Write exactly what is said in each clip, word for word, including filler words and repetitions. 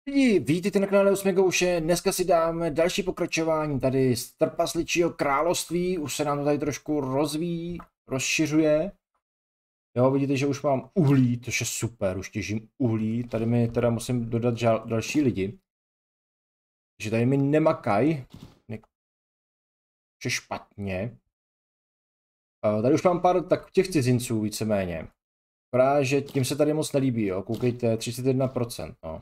Lidi, vítejte na kanále Osmegouše, dneska si dáme další pokračování tady z Trpasličího království, už se nám to tady trošku rozvíjí, rozšiřuje. Jo, vidíte, že už mám uhlí, což je super, už těžím uhlí, tady mi teda musím dodat žal, další lidi. Takže tady mi nemakaj, ne, že špatně. Tady už mám pár tak těch cizinců víceméně. Právě, že tím se tady moc nelíbí, jo, koukejte, třicet jedna procent, no.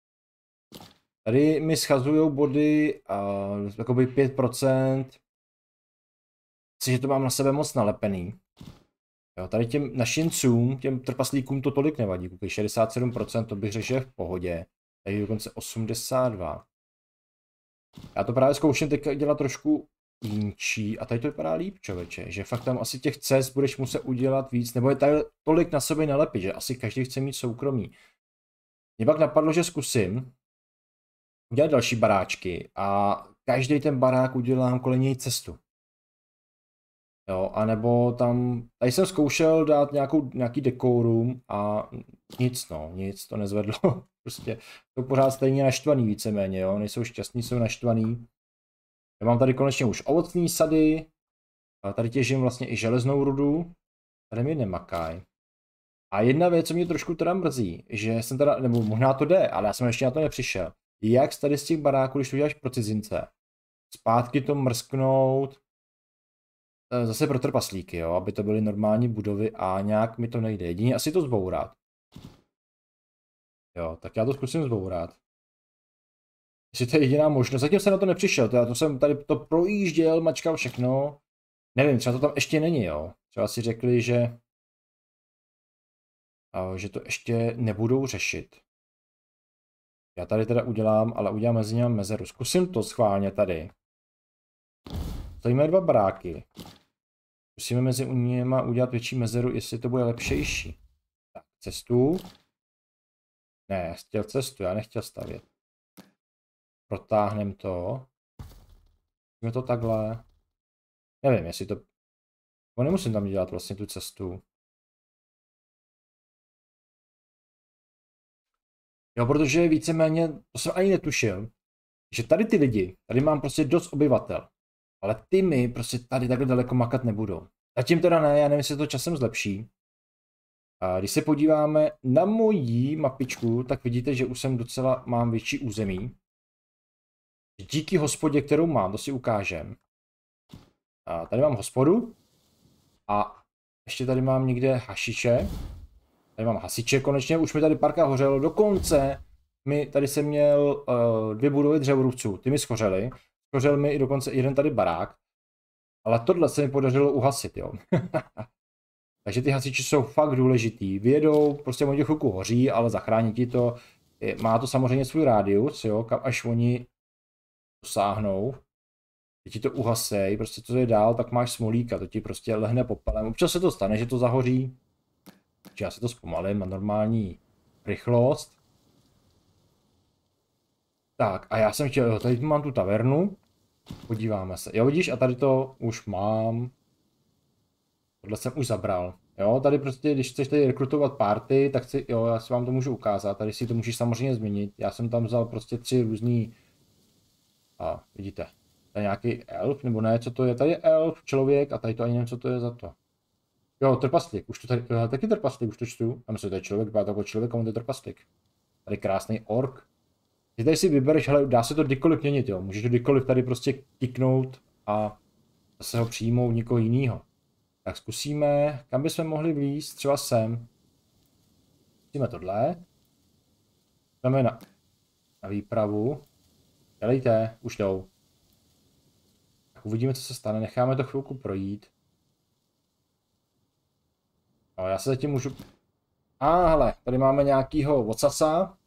Tady mi schazují body uh, jakoby pět procent. Myslím, že to mám na sebe moc nalepený. Jo, tady těm našincům, těm trpaslíkům to tolik nevadí. Koukej, šedesát sedm procent to bych řekl, že je v pohodě. Tady dokonce osmdesát dva. Já to právě zkouším teďka dělat trošku jinčí a tady to vypadá líp, člověče. Že fakt tam asi těch cest budeš muset udělat víc, nebo je tady tolik na sebe nalepit, že asi každý chce mít soukromí. Mě pak napadlo, že zkusím udělat další baráčky a každý ten barák udělám kolem něj cestu. Jo, anebo tam, tady jsem zkoušel dát nějakou, nějaký dekorum a nic no, nic to nezvedlo. Prostě jsou pořád stejně naštvaný víceméně, jo, nejsou šťastní, jsou naštvaný. Já mám tady konečně už ovocní sady, a tady těžím vlastně i železnou rudu, tady mi nemakaj. A jedna věc, co mě trošku teda mrzí, že jsem teda, nebo možná to jde, ale já jsem ještě na to nepřišel. Jak tady z těch baráků, když to děláš pro cizince, zpátky to mrsknout zase pro trpaslíky, jo, aby to byly normální budovy a nějak mi to nejde. Jedině asi to zbourat. Jo, tak já to zkusím zbourat. Jestli to je jediná možnost. Zatím jsem na to nepřišel, to, já to jsem tady to projížděl, mačkal všechno. Nevím, třeba to tam ještě není, jo. Třeba si řekli, že, že to ještě nebudou řešit. Já tady teda udělám, ale udělám mezi nimi mezeru. Zkusím to schválně tady. Stojíme dva baráky. Musíme mezi nimi udělat větší mezeru, jestli to bude lepšejší. Tak, cestu. Ne, já chtěl cestu, já nechtěl stavět. Protáhneme to. Musíme to takhle. Nevím, jestli to... No, nemusím tam dělat vlastně tu cestu. Jo, protože víceméně, to jsem ani netušil, že tady ty lidi, tady mám prostě dost obyvatel. Ale ty mi prostě tady takhle daleko makat nebudou. Zatím teda ne, já nevím, jestli to časem zlepší. A když se podíváme na moji mapičku, tak vidíte, že už jsem docela mám větší území. Díky hospodě, kterou mám, to si ukážem. A tady mám hospodu. A ještě tady mám někde hašiče. Tady mám hasiče konečně, už mi tady parka hořelo. Dokonce mi tady jsem měl uh, dvě budovy dřevorubců, ty mi schořely. Schořel mi i dokonce jeden tady barák, ale tohle se mi podařilo uhasit, jo. Takže ty hasiči jsou fakt důležitý. Vyjedou, prostě oni chvilku hoří, ale zachrání ti to. Má to samozřejmě svůj rádius, jo, kam až oni dosáhnou. Teď ti to uhasej, prostě co je dál, tak máš smolíka, to ti prostě lehne popelem. Občas se to stane, že to zahoří. Takže já si to zpomalím na normální rychlost. Tak a já jsem chtěl, jo, tady mám tu tavernu, podíváme se, jo vidíš, a tady to už mám, tohle jsem už zabral, jo, tady prostě, když chceš tady rekrutovat party, tak si, jo, já si vám to můžu ukázat, tady si to můžeš samozřejmě změnit, já jsem tam vzal prostě tři různý, a vidíte, tady nějaký elf, nebo ne, co to je, tady je elf, člověk a tady to ani nevím, co to je za to. Jo, trpaslík, už to tady, jo, taky trpaslík, už to čtu, a myslím, že to je člověk, byla to jako člověk, a on to je trpaslík. Tady krásný ork. Ty tady si vybereš, hele, dá se to kdykoliv měnit, jo. Můžeš to kdykoliv tady prostě kliknout a zase ho přijmout někoho jiného. Tak zkusíme, kam bychom mohli vlízt, třeba sem. Zkusíme tohle. Jdeme na, na výpravu. Dělejte, už jdou. Tak uvidíme, co se stane, necháme to chvilku projít. No, já se zatím můžu... A hele, tady máme nějakýho vocasa.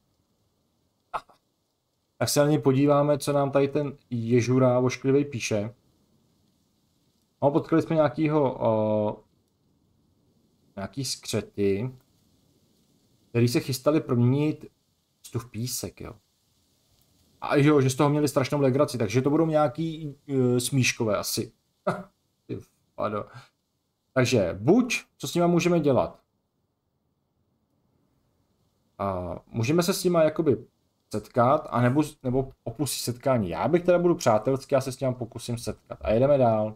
Tak se na něj podíváme, co nám tady ten ježura ošklivej píše. No, potkali jsme nějakýho, o, nějaký skřety, který se chystali proměnit v písek, jo. A jo, že z toho měli strašnou legraci, takže to budou nějaký uh, smíškové asi. Ty vado. Takže buď, co s nima můžeme dělat? A můžeme se s nima jakoby setkat, anebo, nebo opustí setkání. Já bych teda budu přátelský, já se s ním pokusím setkat. A jedeme dál.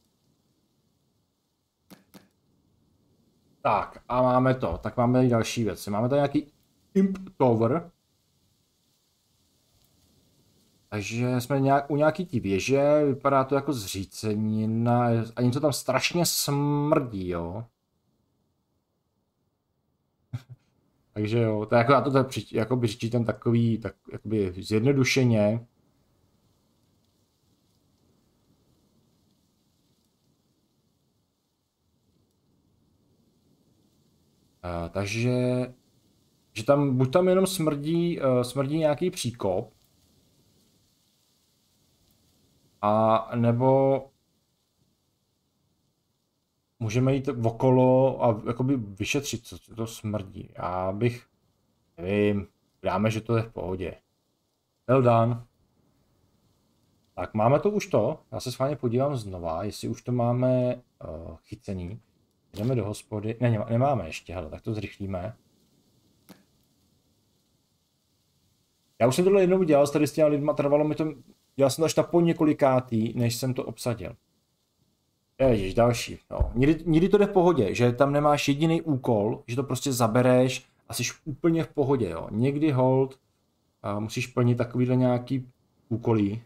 Tak, a máme to. Tak máme tady další věci. Máme tady nějaký Imp Tower. Takže jsme nějak, u nějaký té věže, vypadá to jako zřícenina a něco tam strašně smrdí, jo. Takže jo, to je jako, já to tady jako by říčím takový, tak jakoby zjednodušeně. Uh, takže, že tam, buď tam jenom smrdí, uh, smrdí nějaký příkop, a nebo můžeme jít okolo a jakoby vyšetřit, co to smrdí. Já bych, nevím, dáme, že to je v pohodě. Well done. Tak máme to už to. Já se s vámi podívám znova, jestli už to máme uh, chycený. Jdeme do hospody. Ne, nemáme ještě, hele, tak to zrychlíme. Já už jsem tohle jednou dělal, tady s těma lidma, trvalo mi to, dělal jsem to až na po několikátý, než jsem to obsadil. Ježiš, další. No. Někdy, někdy to jde v pohodě, že tam nemáš jediný úkol, že to prostě zabereš a jsi úplně v pohodě, jo. Někdy hold a musíš plnit takovýhle nějaký úkolí.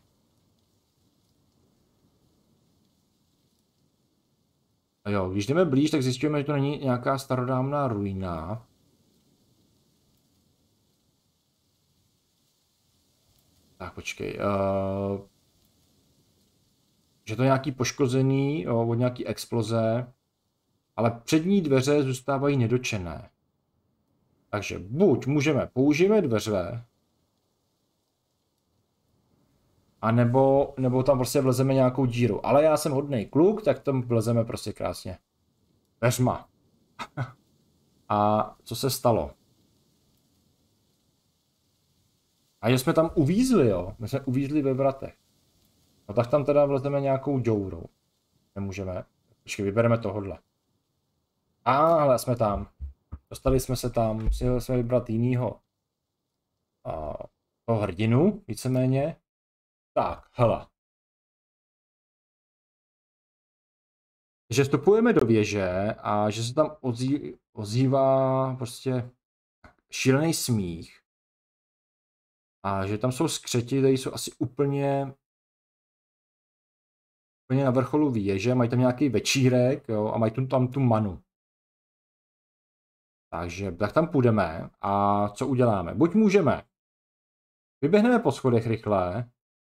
A jo, když jdeme blíž, tak zjistíme, že to není nějaká starodávná ruina. Tak počkej. Uh, že to je nějaký poškozený jo, od nějaký exploze, ale přední dveře zůstávají nedočené. Takže buď můžeme použijeme dveře, a nebo, nebo tam prostě vlezeme nějakou díru. Ale já jsem hodnej kluk, tak tam vlezeme prostě krásně. Dveřma. A co se stalo? A že jsme tam uvízli, jo. My jsme uvízli ve vratech. No tak tam teda vlezeme nějakou džourou. Nemůžeme. Počkej, vybereme tohodle. A hele, jsme tam. Dostali jsme se tam. Musíme jsme vybrat jinýho. A toho hrdinu, víceméně. Tak, hele. Že vstupujeme do věže a že se tam ozý, ozývá prostě šílený smích. A že tam jsou skřeti, které jsou asi úplně úplně na vrcholu věže, mají tam nějaký večírek, jo, a mají tu, tam tu manu. Takže tak tam půjdeme a co uděláme? Buď můžeme, vyběhneme po schodech rychle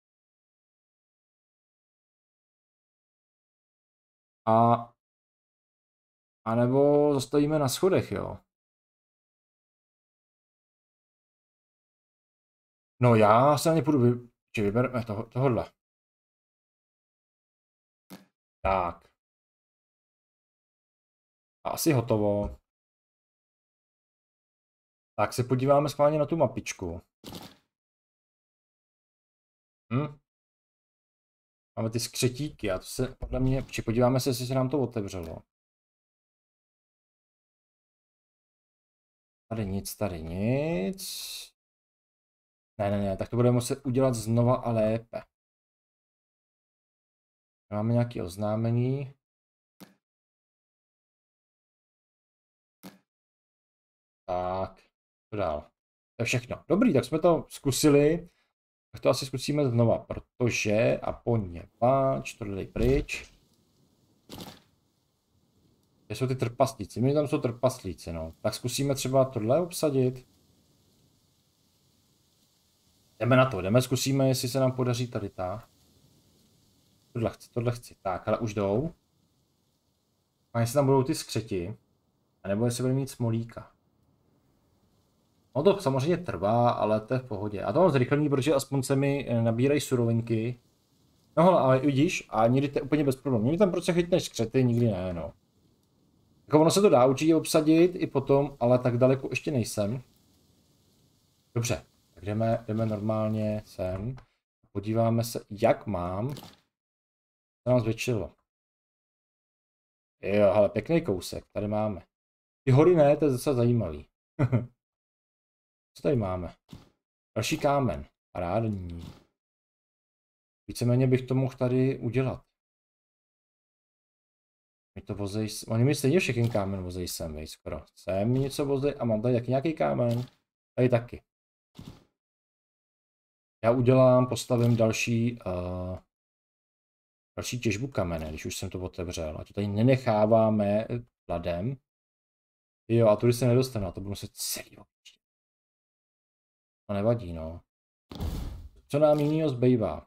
a a nebo zastavíme na schodech, jo. No já se ani půjdu, vy... či vybereme toho, tohodle. Tak. A asi hotovo. Tak se podíváme schválně na tu mapičku. Hm? Máme ty skřetíky a to se podle mě, či podíváme se, jestli se nám to otevřelo. Tady nic, tady nic. Ne, ne, ne, tak to budeme muset udělat znova a lépe. Máme nějaké oznámení. Tak, to dál. To je všechno. Dobrý, tak jsme to zkusili. Tak to asi zkusíme znova, protože a poněvadž to dej pryč. Kde jsou ty trpaslíci? My tam jsou trpaslíci, no. Tak zkusíme třeba tohle obsadit. Jdeme na to, jdeme, zkusíme, jestli se nám podaří tady ta. Tohle chci, tohle chci. Tak, ale už jdou. A jestli tam budou ty skřeti. A nebo jestli budeme mít smolíka. No to samozřejmě trvá, ale to je v pohodě. A to mám zrychlený, protože aspoň se mi nabírají surovinky. No ale vidíš, a někdy to je úplně bez problémů. Někdy tam prostě chytneš skřety, nikdy ne, no. Jako ono se to dá určitě obsadit i potom, ale tak daleko ještě nejsem. Dobře, tak jdeme, jdeme normálně sem. Podíváme se, jak mám. To nám zvětšilo. Jo, ale pěkný kousek, tady máme. Ty hory ne, to je docela zajímavý. Co tady máme? Další kámen. Parádní. Víceméně bych to mohl tady udělat. Mi to vozej, oni mi stejně všechny kámen vozej sem, vej, skoro. Sem mi něco vozej a mám tady taky nějaký kámen. Tady taky. Já udělám, postavím další, uh, další těžbu kamene, když už jsem to otevřel. A to tady nenecháváme ladem. Jo, a tudy se nedostanu, a to budu muset celý občít. To nevadí, no. Co nám jinýho zbývá?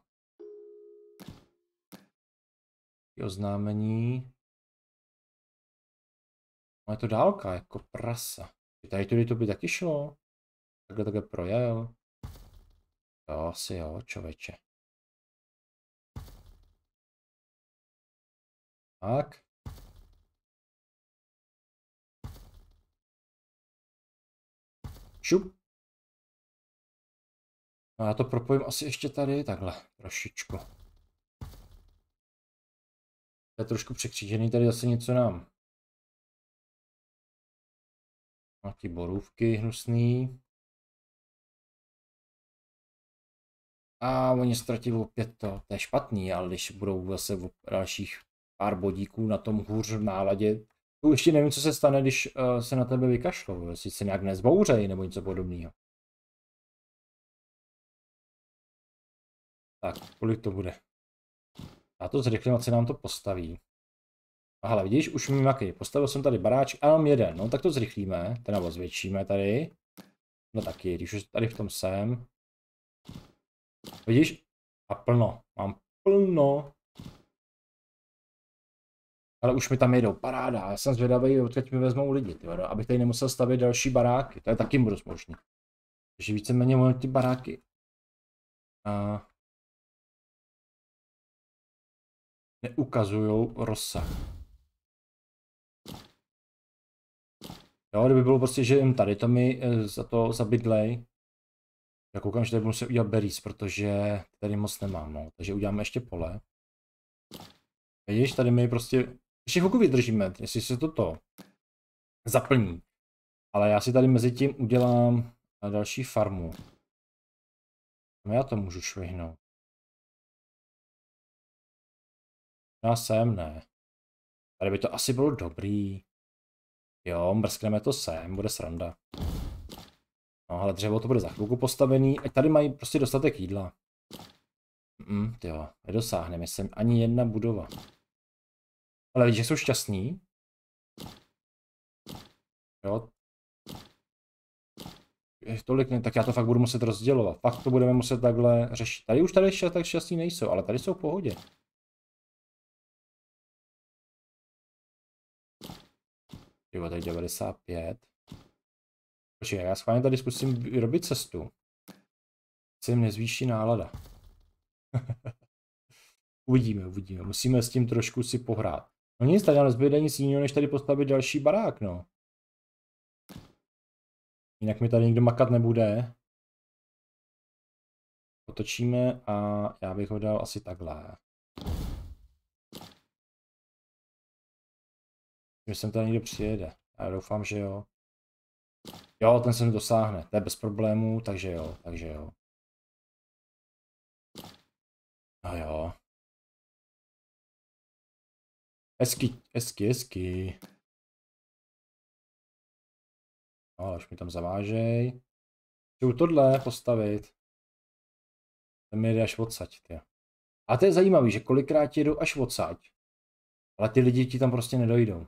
Oznámení. No je to dálka, jako prasa. Tady tudy to by taky šlo. Takhle takhle projel. Jo, asi jo, člověče. Tak. Šup. No já to propojím asi ještě tady, takhle, trošičku. To je trošku překřížený, tady zase něco nám. Nějaký borůvky hnusný. A oni ztratí opět to, to je špatný, ale když budou zase dalších pár bodíků na tom hůř v náladě, to ještě nevím, co se stane, když uh, se na tebe vykašlou, jestli se nějak nezbouřejí nebo něco podobného. Tak, kolik to bude? Já to zrychlím, ať se nám to postaví. Aha, vidíš, už mi jaký. Postavil jsem tady baráček, a mám jeden, no tak to zrychlíme, teda nebo zvětšíme tady. No taky, když už tady v tom jsem. Vidíš? A plno, mám plno. Ale už mi tam jedou, paráda, já jsem zvědavý, odkud mi vezmou lidi, tyjo, abych tady nemusel stavět další baráky, to je taky dost možný. Takže víceméně moje ty baráky. A... neukazujou rozsah. Jo, kdyby bylo prostě, že jim tady to mi za to zabydlej. Já koukám, že tady budu se udělat berries, protože tady moc nemám, no. Takže uděláme ještě pole. Vidíš, tady my prostě, ještě chvilku vydržíme, jestli se toto zaplní. Ale já si tady mezi tím udělám další farmu. Já to můžu švihnout. Já sem, ne. Tady by to asi bylo dobrý. Jo, mrskneme to sem, bude sranda. No, ale dřevo to bude za chvilku postavený, ať tady mají prostě dostatek jídla. Mm, jo, nedosáhneme sem ani jedna budova. Ale vidíš, že jsou šťastní. Jo. Tolik ne, tak já to fakt budu muset rozdělovat. Fakt to budeme muset takhle řešit. Tady už tady ještě tak šťastní nejsou, ale tady jsou v pohodě. Jo, tady devadesát pět. Počkej, já schválně tady zkusím vyrobit cestu. Se jim nezvýší nálada. Uvidíme, uvidíme. Musíme s tím trošku si pohrát. No nic, tady nezbyde nic jiného, než tady postavit další barák, no. Jinak mi tady nikdo makat nebude. Otočíme a já bych ho dal asi takhle. Že sem tady někdo přijede. Já doufám, že jo. Jo, ten se mi dosáhne. To je bez problémů, takže jo, takže jo. No jo. Hezky, hezky, hezky. No, ale už mi tam zavážej. Chci tohle postavit. Ten mi jde až odsaď, tě. A to je zajímavé, že kolikrát jedu až odsaď. Ale ty lidi ti tam prostě nedojdou.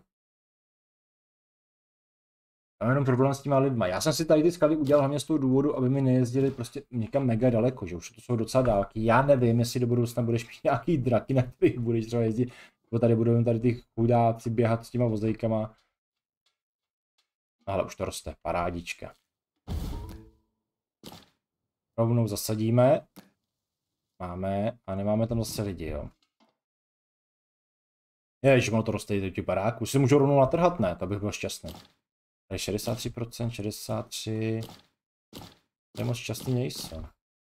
Mám jenom problém s těma lidma. Já jsem si tady ty skaly udělal hlavně z toho důvodu, aby mi nejezdili prostě někam mega daleko, že už to jsou docela dálky. Já nevím, jestli do budoucna budeš mít nějaký draky, na kterých budeš třeba jezdit, nebo tady budou tady ty chudáci běhat s těma vozejkama. Ale už to roste, parádička. Rovnou zasadíme. Máme, a nemáme tam zase lidi, jo. Ježiš, ono to roste do těch baráků. Si můžu rovnou natrhat, ne? To bych byl šťastný. Tady šedesát tři procent, šedesát tři procent. To je moc šťastný nejsem.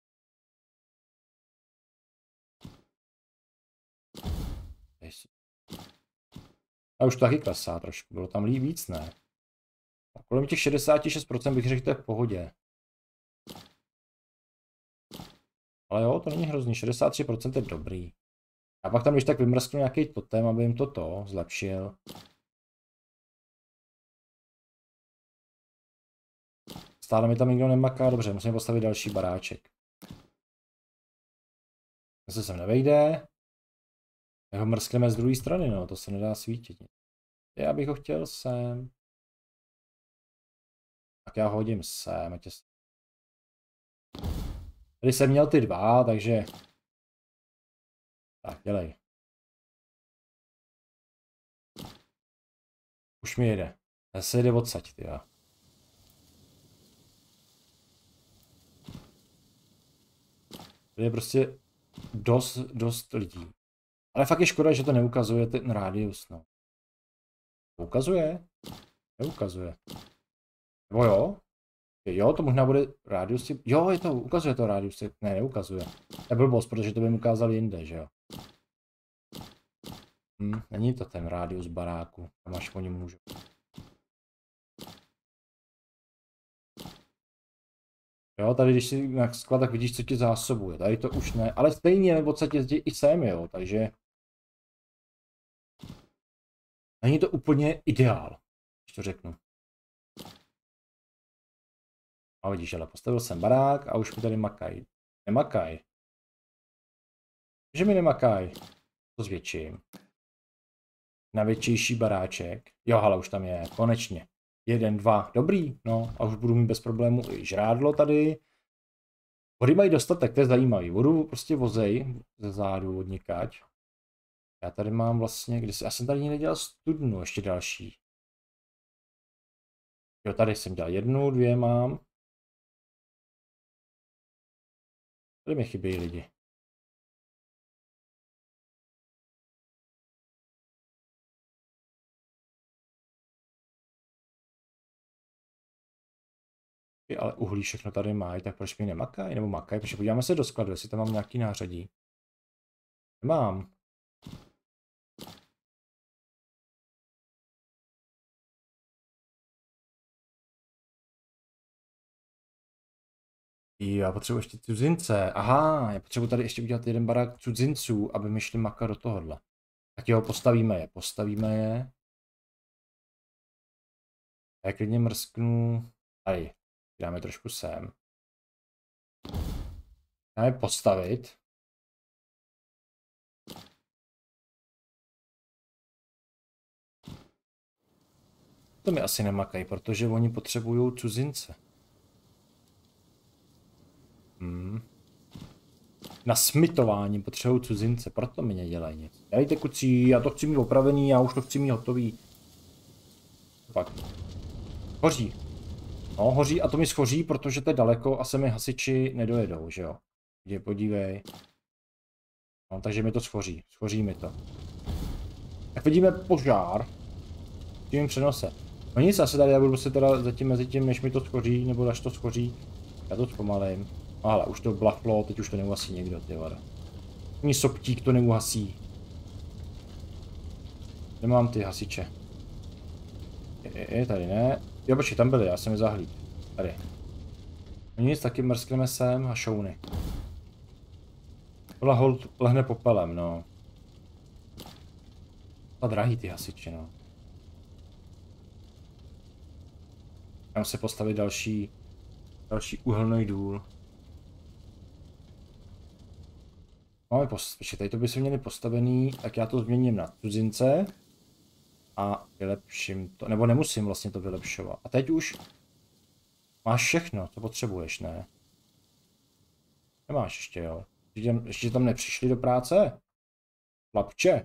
A už to taky klesá trošku, bylo tam líp víc, ne? A kolem těch šedesát šest procent bych řekl, že to je v pohodě. Ale jo, to není hrozný, šedesát tři procent je dobrý. A pak tam když tak vymrsknu nějaký totem, aby jim toto zlepšil. Stále mi tam nikdo nemaká, dobře, musím postavit další baráček. Zase sem nevejde. My ho mrskneme z druhé strany, no, to se nedá svítit. Já bych ho chtěl sem. Tak já ho hodím sem. Tě... Tady jsem měl ty dva, takže... Tak, dělej. Už mi jede. Zase jde odsaď, ty jo. Tady je prostě dost, dost lidí. Ale fakt je škoda, že to neukazuje ten rádius, no. Ukazuje? Neukazuje. Nebo jo? Jo, to možná bude rádius. Jo, je to, ukazuje to rádius. Ne, neukazuje. To je blbost, protože to by mi ukázal jinde, že jo. Hm, není to ten rádius baráku. Tam až oni můžou. Jo, tady když si na sklad, tak vidíš, co ti zásobuje. Tady to už ne, ale stejně nebo co jezdí i sem, jo, takže... Není to úplně ideál, když to řeknu. A vidíš, ale postavil jsem barák a už mi tady makaj. Nemakaj. Že mi nemakaj. To zvětším. Na většíší baráček. Jo, ale už tam je, konečně. Jeden, dva, dobrý, no. A už budu mít bez problému i žrádlo tady. Vody mají dostatek, to je zajímavý. Vodu prostě vozej ze zádu od někať. Já tady mám vlastně, když já jsem tady někde dělal studnu, ještě další. Jo, tady jsem dělal jednu, dvě mám. Tady mi chybějí lidi. Ale uhlí všechno tady mají, tak proč mi nemakají, nebo makají, protože podíváme se do skladu, jestli tam mám nějaký nářadí. Nemám. Já potřebuji ještě cudzince. Aha, já potřebuji tady ještě udělat jeden barák cudzinců, aby mi šli makat do tohohle. Tak jo, postavíme je, postavíme je. A já klidně mrsknu. Tady, dáme trošku sem. Dáme postavit. To mi asi nemakají, protože oni potřebují cudzince. Hmm. Na smitování potřebují cudzince, proto mi nedělají nic. Dejte kucí, já to chci mít opravený, já už to chci mít hotový. Fakt. Hoří. No, hoří a to mi schoří, protože to je daleko a se mi hasiči nedojedou, že jo. Kde podívej. No, takže mi to schoří, schoří mi to. Tak vidíme požár. V tím přenose. No nic, asi tady já budu se teda zatím mezi tím, než mi to schoří, nebo až to schoří. Já to zpomalím. Ale už to blachlo, teď už to neuhasí někdo, ty vada. Ani soptík to neuhasí. Nemám ty hasiče. Je, je tady ne. Jo, počkej, tam byly, já jsem je zahlíd. Tady. No nic, taky mrskneme sem a šouny. Tohle hold lehne popelem, no. A drahý ty hasiči, no. Mám se postavit další, další uhelný důl. Máme postavit, tady to by se měli postavený, tak já to změním na cudzince. A vylepším to, nebo nemusím vlastně to vylepšovat. A teď už máš všechno, co potřebuješ, ne? Nemáš ještě, jo? Ještě, ještě tam nepřišli do práce? Chlapče.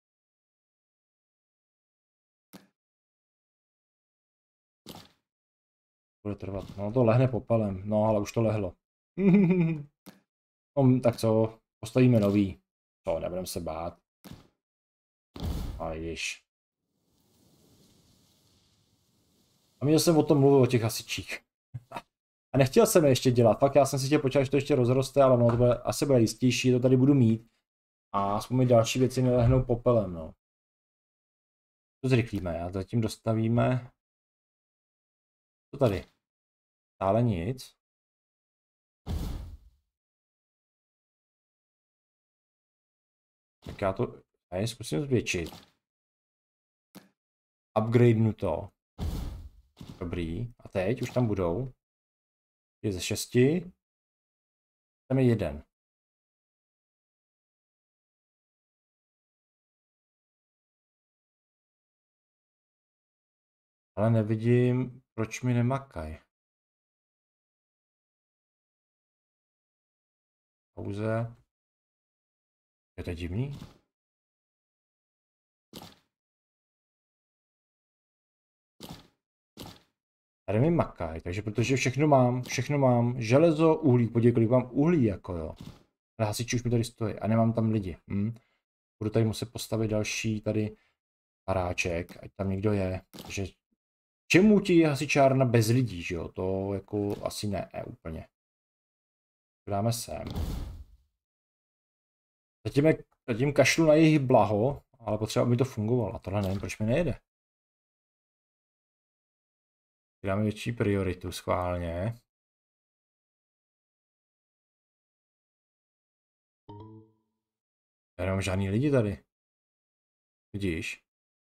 Bude trvat, no to lehne popelem, no ale už to lehlo. No, tak co, postavíme nový. To, nebudeme se bát. A jdeš. A měl jsem o tom mluvil, o těch hasičích. A nechtěl jsem je ještě dělat, fakt já jsem si chtěl počítat, že to ještě rozroste, ale ono to bude, asi bude jistější, to tady budu mít. A aspoň mi další věci nelehnou popelem, no. To zrychlíme, a zatím dostavíme. Co tady? Stále nic. Tak já to hej, zkusím zvětšit. Upgradenu to. Dobrý. A teď už tam budou. Je ze šesti. Tam je jeden. Ale nevidím, proč mi nemakaj. Pouze. Je to divný? Tady mi makaj, takže protože všechno mám, všechno mám. Železo, uhlí, podívej, kolik mám uhlí, jako jo. Ale hasiči už mi tady stojí a nemám tam lidi. Hm. Budu tady muset postavit další tady paráček, ať tam někdo je. Takže čemu ti je hasičárna bez lidí, že jo? To jako asi ne, ne úplně. Dáme sem. Zatím, je, zatím kašlu na jejich blaho, ale potřeba, aby to fungovalo. A tohle nevím, proč mi nejde. Dáme větší prioritu schválně. Já nemám žádný lidi tady. Vidíš?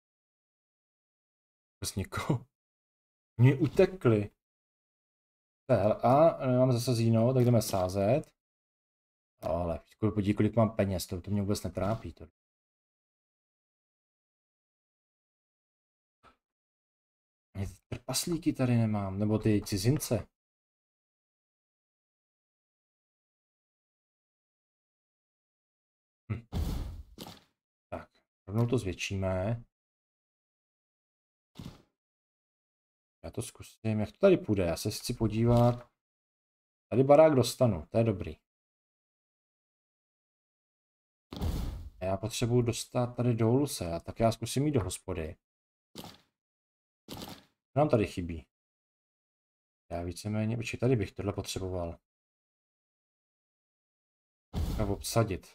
Prostě nikoho. Oni utekli. A mám zasazíno, tak jdeme sázet. Ale podívej, kolik mám peněz, to, to mě vůbec netrápí. To. Ani ty trpaslíky tady nemám, nebo ty cizince. Hm. Tak, rovnou to zvětšíme. Já to zkusím, jak to tady půjde, já se chci podívat. Tady barák dostanu, to je dobrý. Já potřebuji dostat tady dolů se, tak já zkusím jít do hospody. Nám tady chybí. Já víceméně, počkej, tady bych tohle potřeboval. Nebo obsadit.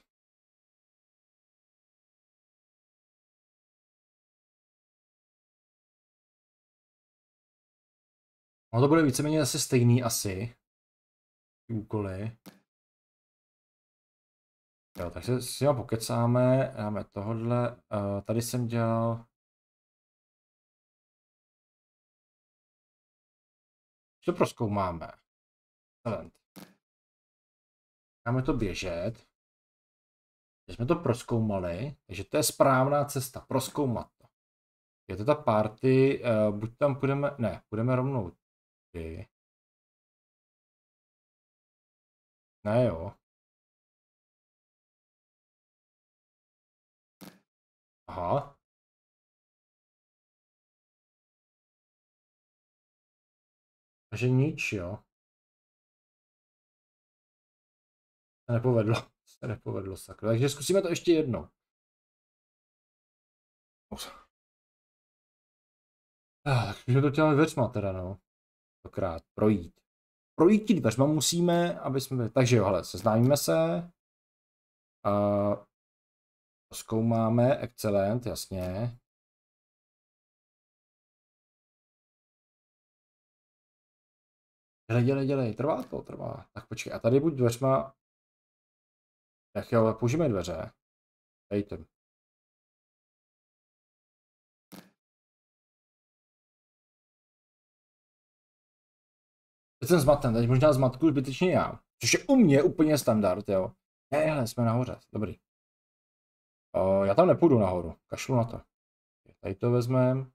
No to bude víceméně zase stejný asi. Úkoly. Jo, takže si ho pokecáme, dáme tohodle. Uh, tady jsem dělal... Co to prozkoumáme? Talent. Dáme to běžet. Teď jsme to prozkoumali, takže to je správná cesta, prozkoumat to. Je to ta party, uh, buď tam půjdeme, ne, půjdeme rovnou ty. Ne jo. Aha. Takže nič, jo. Se nepovedlo. Se nepovedlo, sakra. Takže zkusíme to ještě jednou. Ah, tak už to děláme dveřma teda, no. Tokrát projít. Projít ti dveřma musíme, aby jsme... Takže jo, hele, seznámíme se. Uh, zkoumáme, excelent, jasně. Dělej, dělej, dělej, trvá to, trvá. Tak počkej, a tady buď dveřma... Tak jo, použijeme dveře. Dejte. Teď jsem zmaten, teď možná zmatku zbytečně já. Což je u mě úplně standard, jo. Ne, hele, jsme nahoře, dobrý. O, já tam nepůjdu nahoru, kašlu na to. Tady to vezmeme.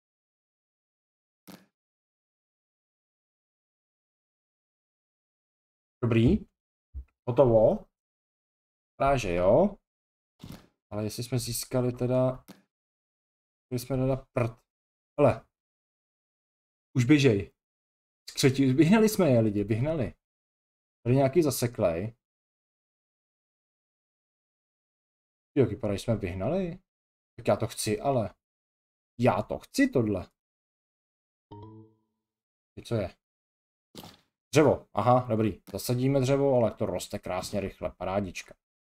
Dobrý. Hotovo. Práže, jo. Ale jestli jsme získali teda... Jestli jsme teda prd. Hele. Už běžej. Skřetí, vyhnali jsme je lidi, vyhnali. Tady nějaký zaseklej. Jo, vypadá, že jsme vyhnali. Tak já to chci, ale... Já to chci tohle. Co je? Dřevo, aha, dobrý. Zasadíme dřevo, ale to roste krásně rychle, parádička.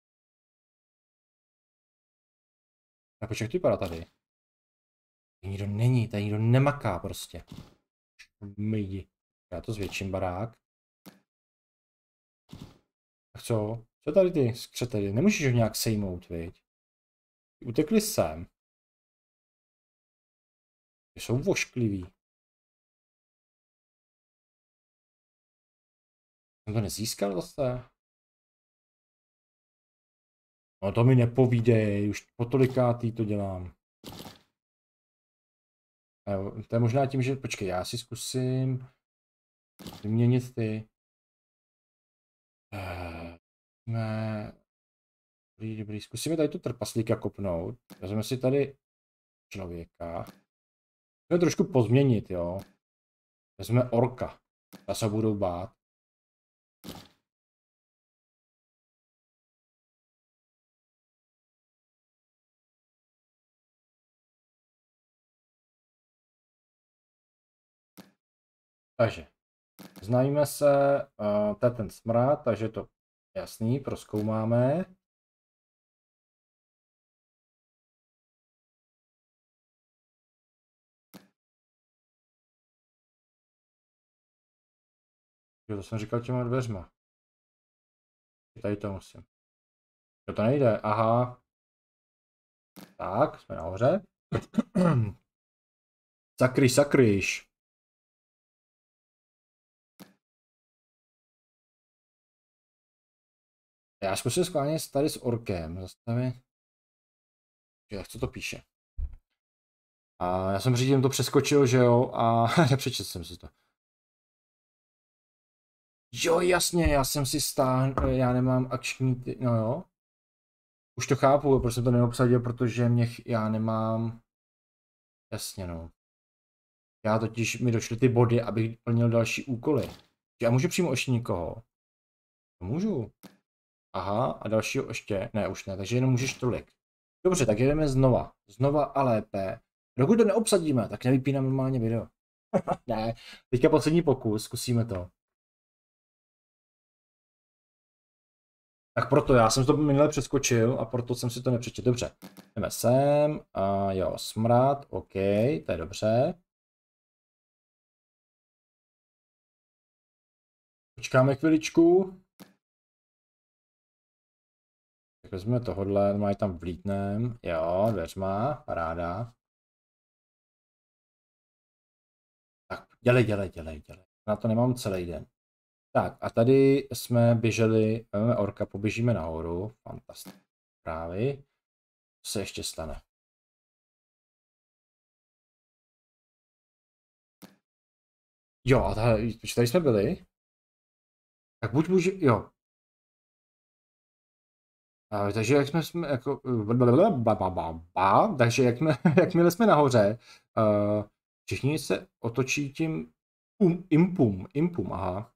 Tak počkej, to vypadá tady. Tady nikdo není, tady nikdo nemaká prostě. Mydi. Já to zvětším barák. Tak co? Co tady ty skřetely? Nemůžeš ho nějak sejmout, viď? utekli sem. Jsou voškliví. Jsem to nezískal zase. No to mi nepovídej, už po tolikátý to dělám. Jo, to je možná tím, že, počkej, já si zkusím vyměnit ty. Uh, ne. Dobrý, dobrý, zkusíme tady tu trpaslíka kopnout. Vezmeme si tady člověka. Musíme trošku pozměnit, jo. Vezmeme orka. Ta se budou bát. Takže, znajíme se, uh, to je ten smrad, takže to jasný, prozkoumáme. Jo, to jsem říkal těma dveřma. Tady to musím. Jo, to nejde, aha. Tak, jsme nahoře. Sakryš, sakryš. Já zkusím schválně tady s orkem zastavit. Jak co to píše? A já jsem řídím to přeskočil, že jo, a nepřečetl jsem si to. Jo, jasně, já jsem si stáhl, já nemám akční, ty... no jo. Už to chápu, proč jsem to neobsadil, protože mě, já nemám, jasně no. Já totiž, mi došly ty body, abych plnil další úkoly. Já můžu přímo ještě nikoho? Můžu. Aha, a dalšího ještě, ne, už ne, takže jenom můžeš tolik. Dobře, tak jedeme znova, znova a lépe. Dokud to neobsadíme, tak nevypínám normálně video. Ne, teďka poslední pokus, zkusíme to. Tak proto, já jsem to minule přeskočil a proto jsem si to nepřečetl. Dobře, jdeme sem, a jo, smrad, OK, to je dobře. Počkáme chviličku. Tak vezmeme tohodle, normálně tam vlítnem, jo, dveřma, paráda. Tak, dělej, dělej, dělej, dělej. Na to nemám celý den. Tak a tady jsme běželi, vezmeme orka, poběžíme nahoru, fantastické právě. Co se ještě stane? Jo, a tady, tady jsme byli. Tak buď může, jo. A, takže jak jsme, jsme jako, takže jak jsme, jakmile jsme nahoře, uh, všichni se otočí tím um, impum, impum, aha.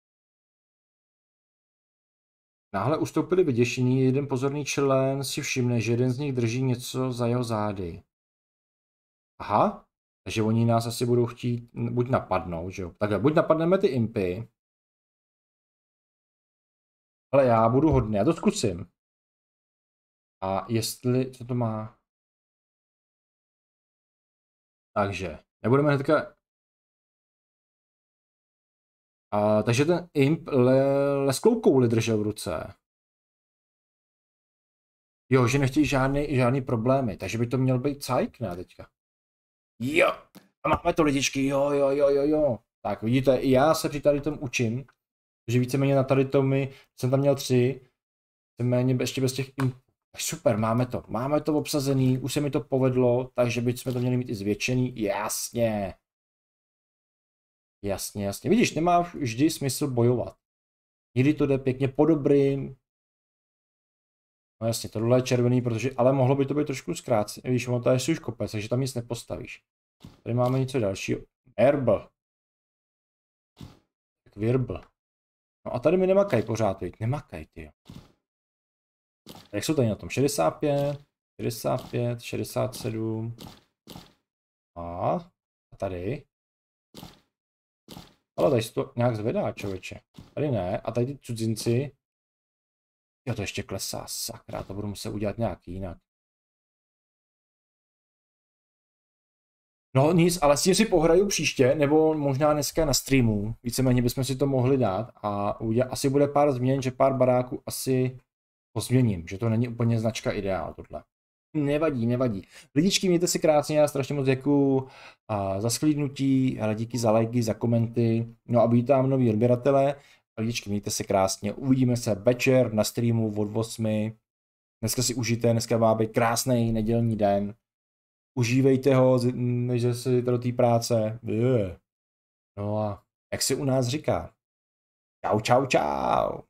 Náhle ustoupili vyděšení, jeden pozorný člen si všimne, že jeden z nich drží něco za jeho zády. Aha, takže oni nás asi budou chtít buď napadnout, že jo. Takhle, buď napadneme ty impy. Ale já budu hodný, já to zkusím. A jestli, co to má? Takže, nebudeme hnedka... A, takže ten imp le, lesklou kouli držel v ruce. Jo, že nechtějí žádný, žádný problémy, takže by to měl být cajk, ne teďka. Jo, a máme to lidičky, jo, jo, jo, jo, jo. Tak vidíte, i já se při tady tom učím, že víceméně na tady tomi jsem tam měl tři, víceméně ještě bez těch impů. Super, máme to, máme to obsazený, už se mi to povedlo, takže bychom to měli mít i zvětšený, jasně. Jasně, jasně, vidíš, nemá vždy smysl bojovat. Někdy to jde pěkně po dobrým. No jasně, tohle je červený, protože, ale mohlo by to být trošku zkrácený, víš, ono to je už kopec, takže tam nic nepostavíš. Tady máme něco dalšího, erbl. Tak virbl. No a tady mi nemakaj pořád, viď, nemakaj, ty. Jak jsou tady na tom? šedesát pět, šedesát pět, šedesát sedm. A, a tady. Ale tady se to nějak zvedá, člověče. Tady ne. A tady ty cudzinci. Jo, to ještě klesá. Sakra, to budu muset udělat nějak jinak. No nic, ale s tím si pohraju příště, nebo možná dneska na streamu. Víceméně bychom si to mohli dát. A udělat, asi bude pár změn, že pár baráků asi pozměním. Že to není úplně značka ideál tohle. Nevadí, nevadí. Lidičky, mějte si krásně, já strašně moc děkuju a za sklídnutí, ale díky za lajky, za komenty. No a vítám nový odběratele. Lidičky, mějte se krásně. Uvidíme se večer na streamu od osmi. Dneska si užijte, dneska má být krásný nedělní den. Užívejte ho, než se jdete do té práce. Yeah. No a jak se u nás říká. Čau, čau, čau.